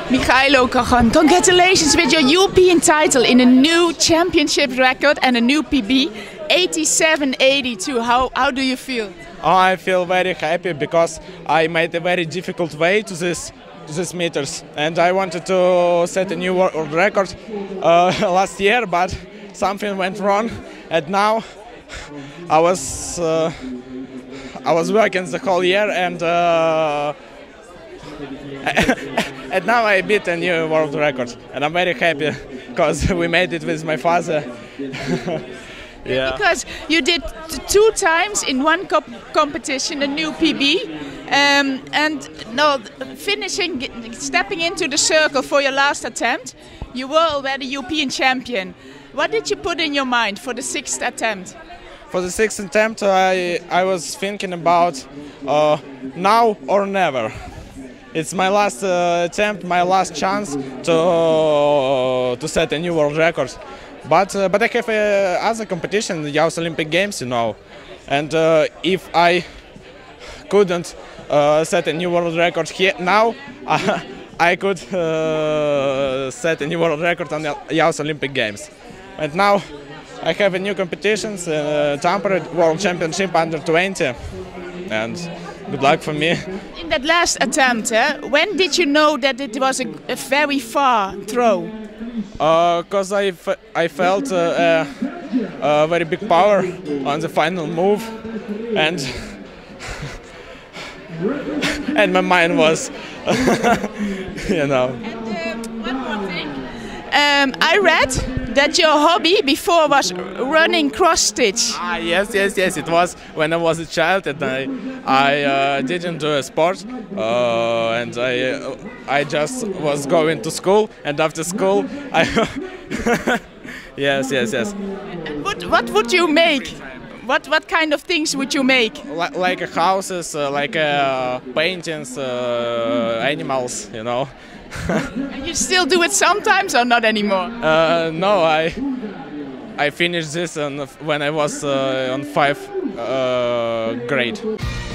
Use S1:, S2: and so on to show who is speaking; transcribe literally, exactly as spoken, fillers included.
S1: Michailo Cajon, congratulations with your European title in a new championship record and a new P B, eighty-seven eighty-two. How, how do you feel?
S2: Oh, I feel very happy because I made a very difficult way to this to these meters, and I wanted to set a new world record uh, last year, but something went wrong, and now I was uh, I was working the whole year, and uh, and now I beat a new world record, and I'm very happy because we made it with my father.
S1: Yeah. Because you did two times in one comp competition a new P B, um, and no, finishing, stepping into the circle for your last attempt, you were already European champion. What did you put in your mind for the sixth attempt?
S2: For the sixth attempt, I I was thinking about uh, now or never. It's my last uh, attempt, my last chance to uh, to set a new world record. But uh, but I have uh, other competition, the Youth Olympic Games, you know, and uh, if I couldn't uh, set a new world record here now, uh, I could uh, set a new world record on the Youth Olympic Games. And now I have a new competitions, uh, Tampere World Championship under twenty, and good luck for me.
S1: In that last attempt, eh, when did you know that it was a, a very far throw?
S2: Because uh, I, f I felt uh, a, a very big power on the final move, and and my mind was, you know.
S1: And uh, one more thing, um, I read that your hobby before was running cross stitch.
S2: Ah, yes, yes, yes. It was when I was a child, and I, I uh, didn't do a sport, uh, and I, uh, I just was going to school, and after school, I. yes, yes, yes.
S1: And what, what would you make? What, what kind of things would you make?
S2: L like uh, houses, uh, like uh, paintings, uh, animals, you know.
S1: And you still do it sometimes or not anymore?
S2: Uh, no, I I finished this on, when I was uh, on five uh, grade.